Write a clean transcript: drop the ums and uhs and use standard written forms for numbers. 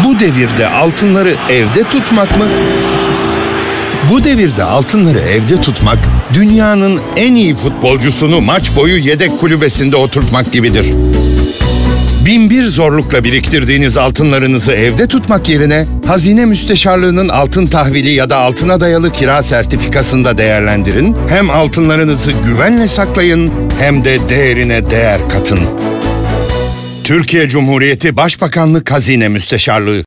Bu devirde altınları evde tutmak mı? Bu devirde altınları evde tutmak, dünyanın en iyi futbolcusunu maç boyu yedek kulübesinde oturtmak gibidir. Binbir zorlukla biriktirdiğiniz altınlarınızı evde tutmak yerine, Hazine Müsteşarlığı'nın altın tahvili ya da altına dayalı kira sertifikasında değerlendirin, hem altınlarınızı güvenle saklayın, hem de değerine değer katın. Türkiye Cumhuriyeti Başbakanlık Hazine Müsteşarlığı